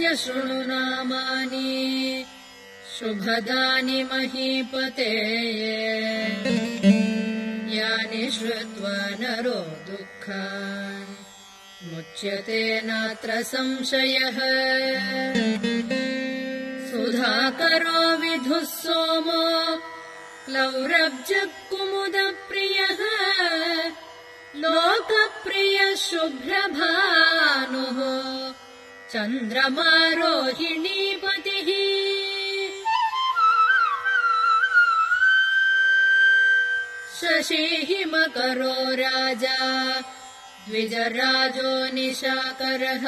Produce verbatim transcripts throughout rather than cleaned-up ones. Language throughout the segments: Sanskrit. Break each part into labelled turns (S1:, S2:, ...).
S1: शृणु नामानि शुभदानि महीपते यानि श्रुत्वा नरो दुःखान् मुच्यते नात्र संशयः सुधाकरो विधुः सोमो लौरब्जकुमुदप्रियः लोकप्रियः शुभ्रभानुः चन्द्रमा रोहिणीपतिः शशिहिमकरो राजा द्विजराजो निशाकरः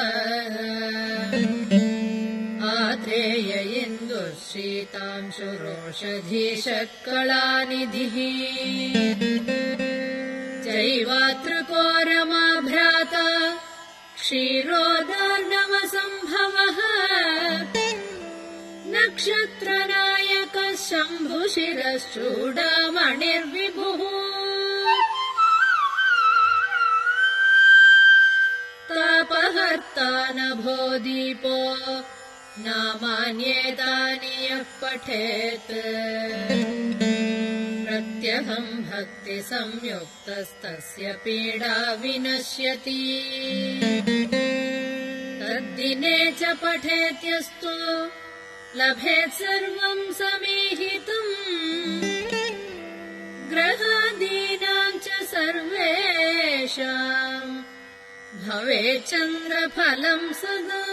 S1: आत्रेय इन्दुः शीतांशुरोषधीषत्कलानिधिः जैवातृको रमा भ्राता क्षीरोदार्णवसम्भवः नक्षत्रनायकः शम्भुशिरश्चूडामणिर्विभुः तापहर्ता नभो दीपो नामान्येतानि यः पठेत् प्रत्यहं भक्तिसंयुक्तस्तस्य पीडा विनश्यति तद्दिने च पठेत्यस्तु लभेत् सर्वं समीहितम् ग्रहादीनां च सर्वेषाम् भवेत् चन्द्रफलं सदा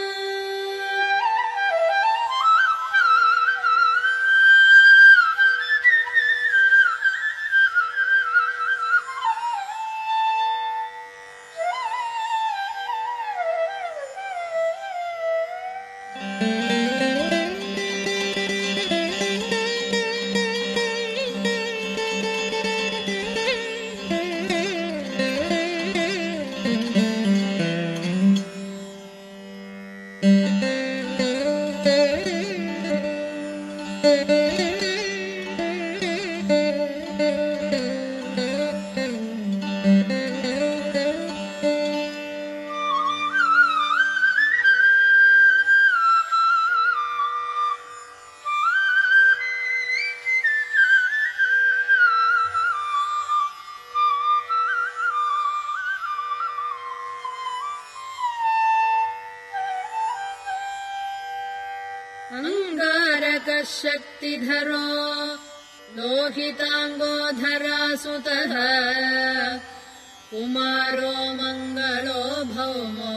S1: अंगारकः शक्तिधरो लोहितांगोधरासुतः कुमारो मंगलो भौमो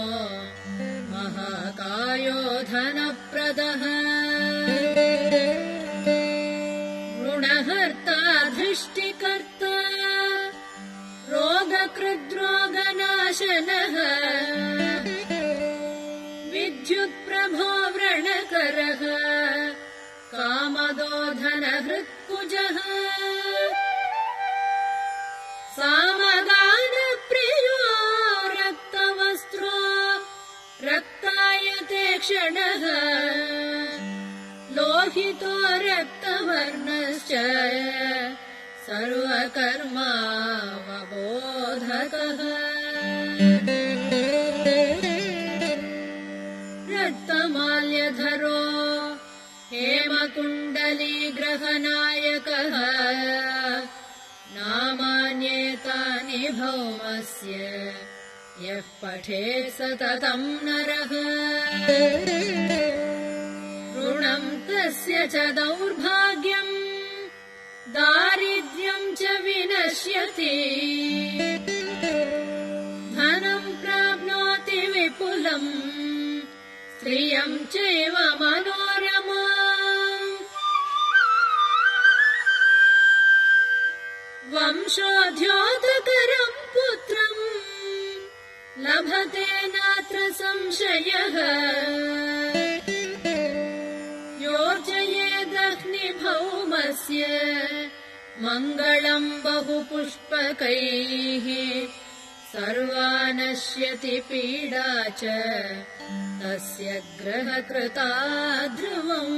S1: महाकायो धनप्रदः ऋणहर्ता धृष्टिकर्ता रोगकृद्रोगनाशनः विद्युत्प्रभो व्रणकरः कामदो धनहृत्कुजः सामगानप्रियो रक्तवस्त्रो रक्तायते क्षणः लोहितो रक्तवर्णश्च सर्वकर्मावबोधकः रक्तमाल्यधरो हेमकुण्डलीग्रहनायकः नामान्येतानि भौमस्य यः पठेत् सततं नरः ऋणं तस्य च दौर्भाग्यम् दारिद्र्यं च विनश्यति धनं प्राप्नोति विपुलम् स्त्रियं चैव मनोरमा वंशोद्योतकरं पुत्रम् लभते नात्र संशयः योर्जयेदग्निभौमस्य मङ्गलं बहुपुष्पकैः सर्वा नश्यति पीडा च तस्य ग्रहकृता ध्रुवम्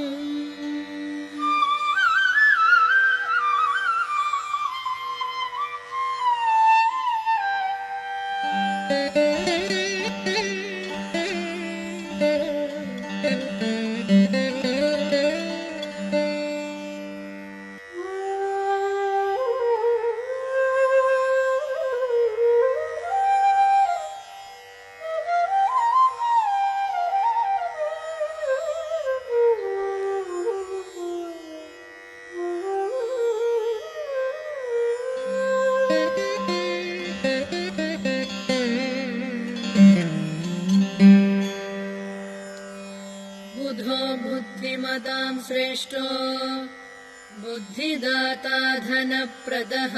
S1: बुद्धिमतां श्रेष्ठो बुद्धिदाता धनप्रदः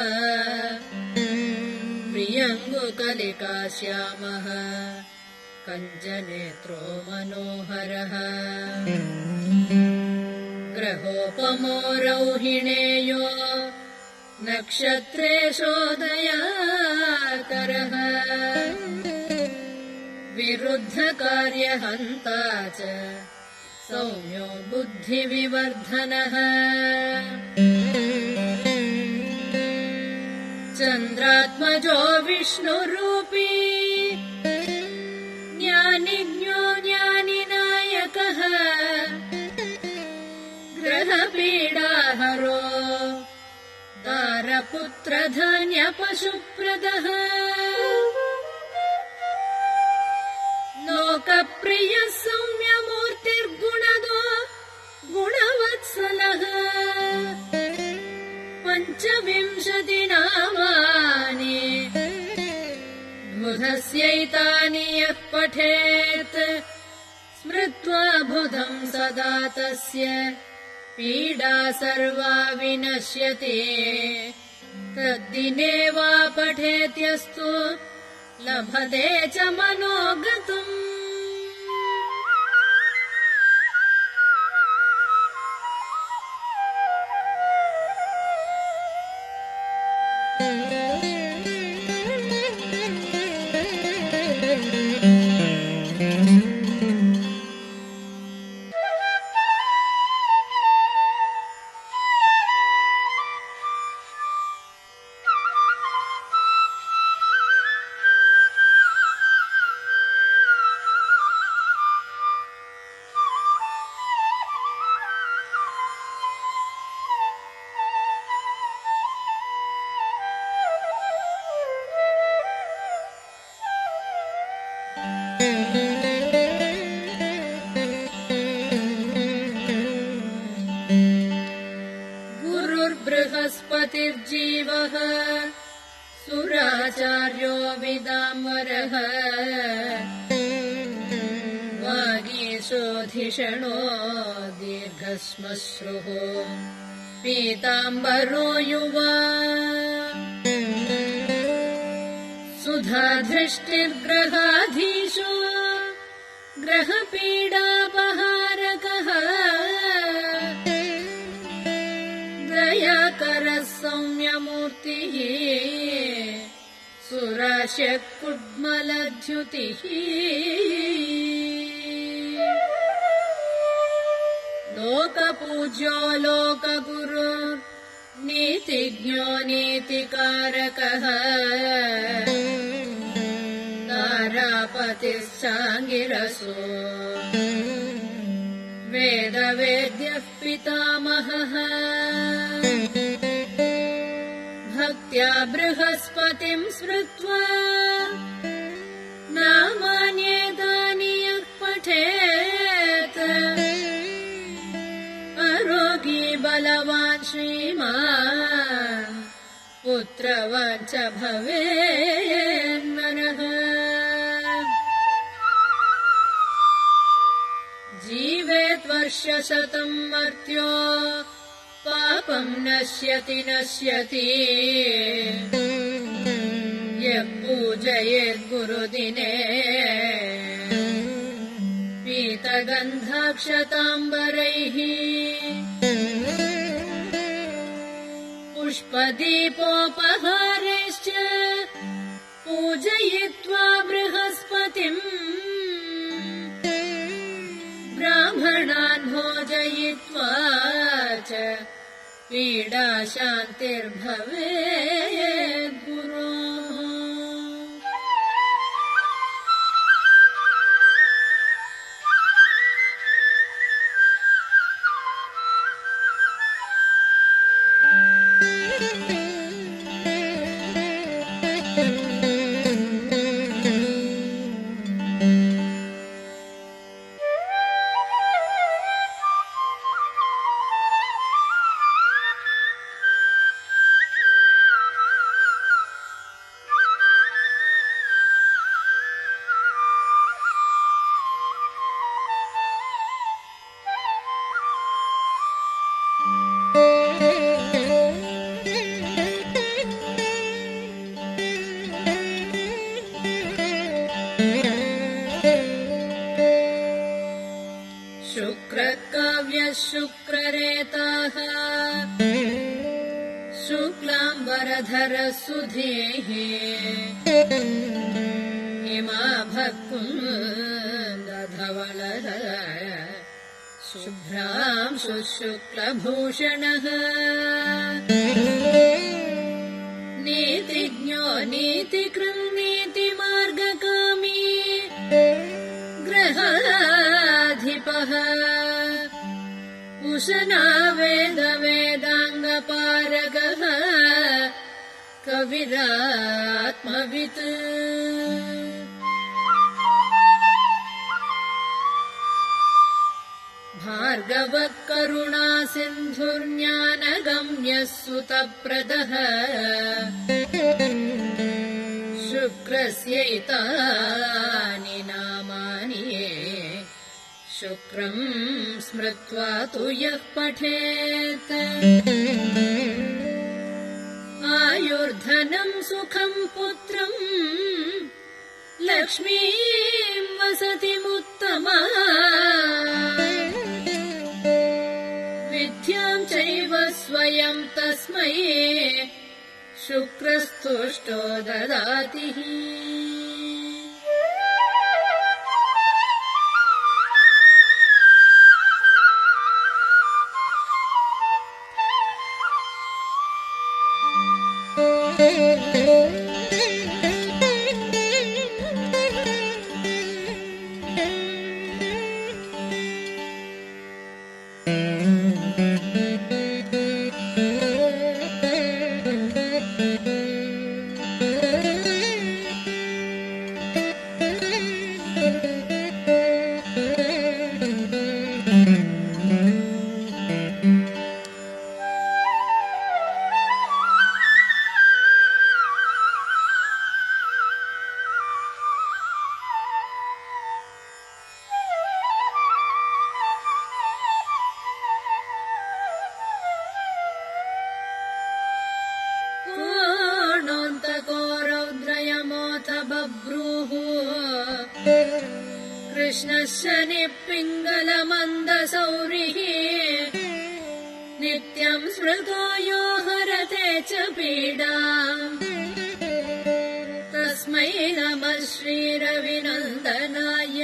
S1: प्रियङ्गुकलिका श्यामः कञ्जनेत्रो मनोहरः ग्रहोपमो रौहिणेयो नक्षत्रेशोदयाकरः विरुद्धकार्यहन्ता च सौम्यो बुद्धिविवर्धनः चन्द्रात्मजो विष्णुरूपी ज्ञानिज्ञो ज्ञानिनायकः ग्रहपीडाहरो दारपुत्रधन्यपशुप्रदः लोकप्रियः सौम्यमूर्तिर्गुणदो गुणवत्सलः पञ्चविंशतिनामानि बुधस्यैतानि यः पठेत् स्मृत्वा बुधम् सदा तस्य पीडा सर्वा विनश्यति तद्दिने वा पठेत्यस्तु लभते च मनोगतम् गुरुर्बृहस्पतिर्जीवः सुराचार्यो विदाम्बरः वागीशोधिषणो दीर्घश्मश्रुः पीताम्बरो युवा सुधाधृष्टिर्ग्रहाधीशो ग्रहपीडापहारकः दयाकरः सौम्यमूर्तिः सुराशः कुड्मलद्युतिः लोकपूज्यो लोकगुरु नीतिज्ञो नीतिकारकः तारापतिश्चाङ्गिरसो वेदवेद्यः पितामहः भक्त्या बृहस्पतिम् स्मृत्वा नामान्येतानि यः पठेत् अरोगी बलवान् श्रीमान् पुत्रवान् च भवेन्नरः जीवेत् वर्षशतम् मर्त्यो पापम् नश्यति नश्यति यः पूजयेद्गुरुदिने पीतगन्धाक्षताम्बरैः पुष्पदीपोपहारैश्च पूजयित्वा बृहस्पतिम् ब्राह्मणान् भोजयित्वा च पीडा शान्तिर्भवेत् गुरोः। शुक्रकाव्यः शुक्ररेताः शुक्लाम्बरधरः सुधेः हिमाभकुन्दधवलः शुभ्रांशुः शुक्लभूषणः नीतिज्ञो नीतिकृन् नीतिमार्गकामी ग्रहाधिपः उशना वेद वेदाङ्गपारगः कविरात्मवित् भार्गवः करुणा सिन्धुर्ज्ञानगम्यः सुतप्रदः शुक्रस्यैतानि नामानि शुक्रम् स्मृत्वा तु यः पठेत् आयुर्धनम् सुखम् पुत्रम् लक्ष्मीम् वसतिमुत्तमा विद्याम् चैव स्वयम् तस्मै शुक्रस्तुष्टो ददाति कृष्णः शनिः पिङ्गलमन्दसौरिः नित्यम् स्मृतो यो हरते च पीडाम् तस्मै नमः श्रीरविनन्दनाय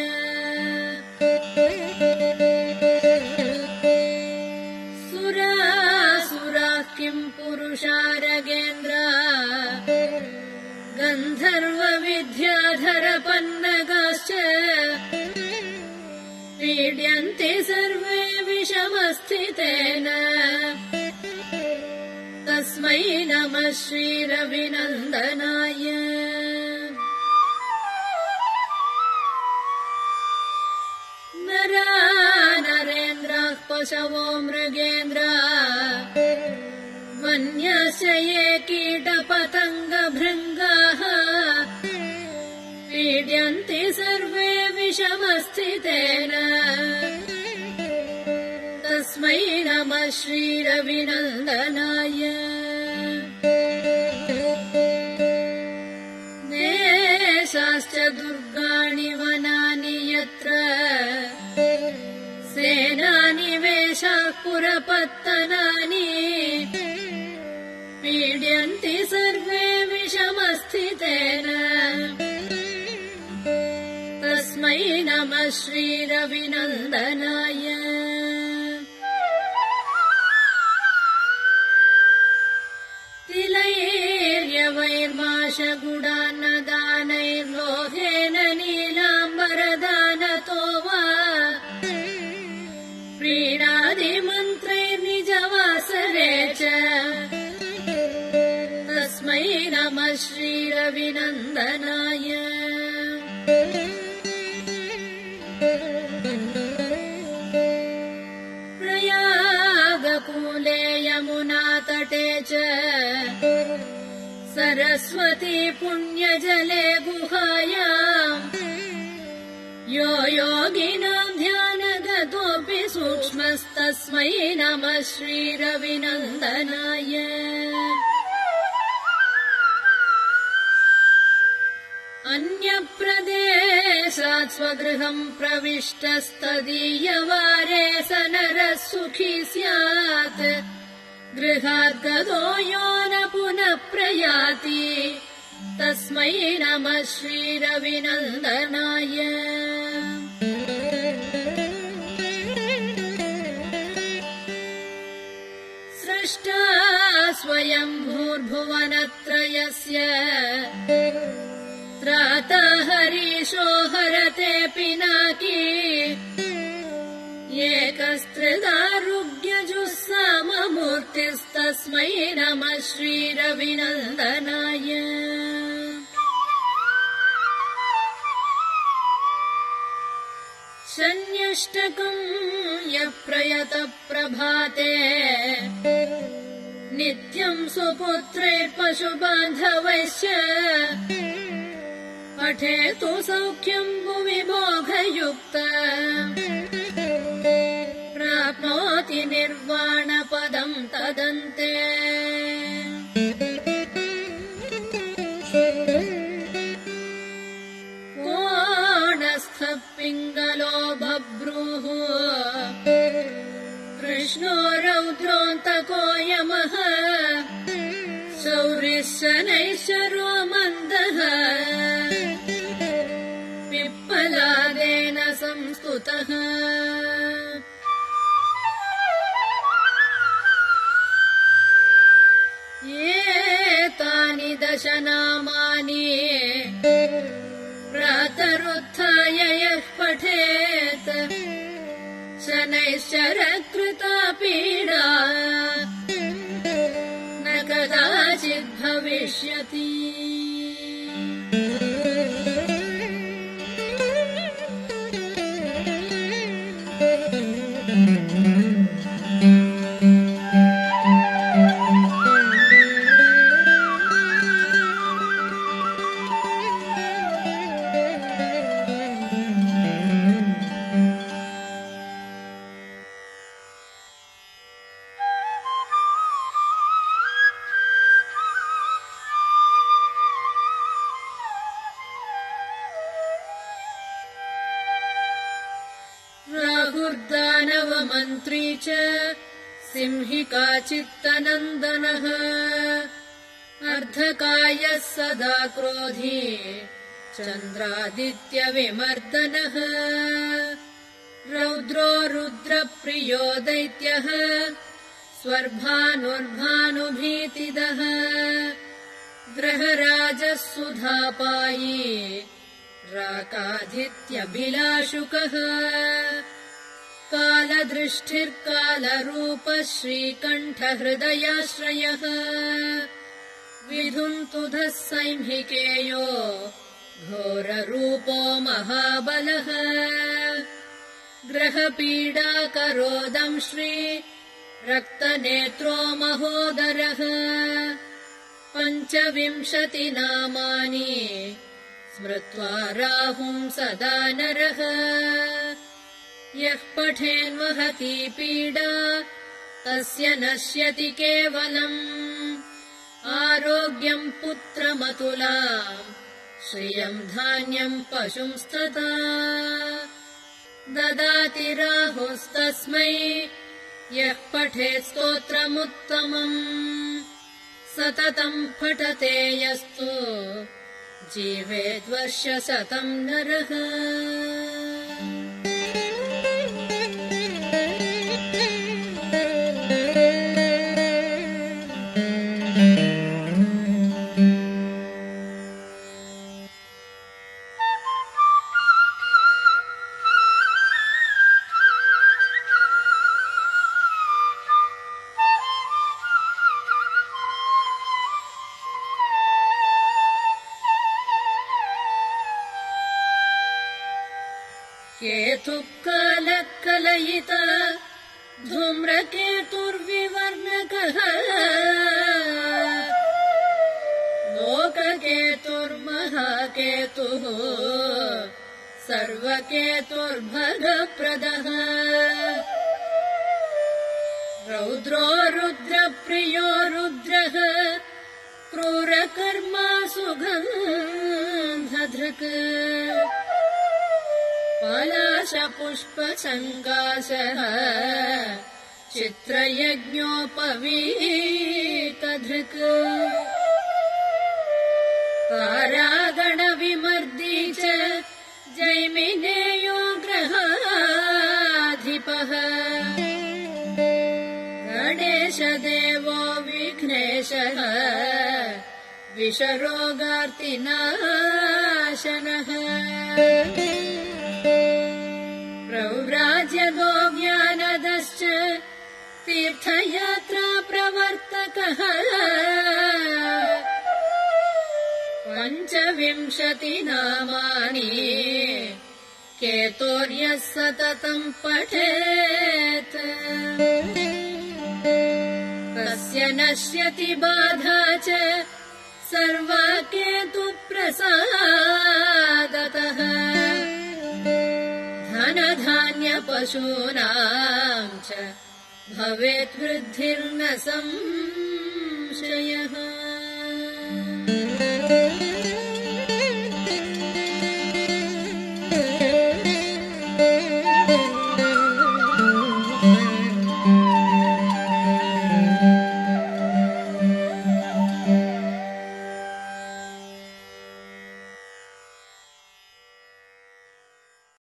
S1: सुरासुराः किम् पुरुषारगेन्द्रा गन्धर्वविद्याधरपन्नगाश्च पीड्यन्ते सर्वे विषमस्थितेन तस्मै नमः श्रीरविनन्दनाय नरा नरेन्द्राः पशवो मृगेन्द्राः वन्यस्य ये कीटपतङ्गभृङ्गाः पीड्यन्ते सर्वे विषमस्थितेन तस्मै नमः श्रीरविनन्दनाय देशाश्च दुर्गाणि वनानि यत्र सेनानिवेशाः पुरपत्तनानि पीड्यन्ति सर्वे विषमस्थितेन तस्मै नमः श्रीरविनन्दनाय तिलैर्यवैर्माशगुडान्नदानैर्लोहेन नीलाम्बरदानतो वा प्रीणादिमन्त्रैर्निजवासरे च तस्मै नमः श्रीरविनन्दनाय प्रयागकूले यमुनातटे च सरस्वती पुण्यजले गुहायाम् यो योगिनाम् ध्यानगतोऽपि सूक्ष्मस्तस्मै नमः श्रीरविनन्दनाय अन्यप्रदेशात् स्वगृहम् प्रविष्टस्तदीयवारे स नरः सुखी स्यात् गृहाद्गतो यो न पुनः प्रयाति तस्मै नमः श्रीरविनन्दनाय। सृष्टा स्वयं भूर्भुवनत्रयस्य त्राता हरीशो हरते पिनाकी एकस्त्रिदारुग्यजुस्साममूर्तिस्तस्मै नमः श्रीरविनन्दनाय। शन्यष्टकम् यः प्रयतप्रभाते नित्यम् सुपुत्रैर्पशुबान्धवैश्च पठेतु सौख्यम् भुवि भोगयुक्त प्राप्नोति निर्वाणपदम् तदन्ते। कोणस्थः पिङ्गलो बभ्रूः कृष्णो रौद्रोऽन्तको यमः शौरिः शनैश्चरो मन्दः पिप्पलादेन संस्तुतः। एतानि दश नामानि प्रातरुत्थाय यः पठेत् शनैश्चरकृता पीडा न कदाचित् भविष्यति। राहुर्दानवमन्त्री च सिंहिका चित्तनन्दनः अर्धकायः सदा क्रोधी चन्द्रादित्यविमर्दनः रौद्रो रुद्रप्रियो दैत्यः स्वर्भानुर्भानुभीतिदः ग्रहराजः सुधापायी राकाधित्यभिलाषुकः कालदृष्टिर्कालरूपः श्रीकण्ठहृदयाश्रयः विधुन्तुधः सैंहिकेयो घोररूपो महाबलः ग्रहपीडाकरोदं श्री रक्तनेत्रो महोदरः पञ्चविंशतिनामानि स्मृत्वा राहुं सदा नरः यः पठेन्महती पीडा तस्य नश्यति केवलम् आरोग्यम् पुत्रमतुलाम् श्रियम् धान्यम् पशुंस्तथा ददाति राहुस्तस्मै यः पठेत् स्तोत्रमुत्तमम् सततम् पठते यस्तु जीवेद्वर्षशतम् नरः। केतुः कालः कलयिता धूम्रकेतुर्विवर्णकः लोककेतुर्महाकेतुः सर्वकेतुर्भगप्रदः रौद्रो रुद्रप्रियो रुद्रः क्रूरकर्मा सुगन्धधृत् धृक् पलाशपुष्पसङ्काशः चित्रयज्ञोपवीतधृक् तारागणविमर्दी च जैमिनेयो ग्रहाधिपः गणेशदेवो विघ्नेशः विषरोगार्तिनाशनः प्रव्राज्यदो ज्ञानदश्च तीर्थयात्रा प्रवर्तकः पञ्चविंशति नामानि केतोर्यः सततम् पठेत् तस्य नश्यति बाधा च सर्वा केतुप्रसादतः धनधान्यपशूनाम् च भवेत् वृद्धिर्न संशयः।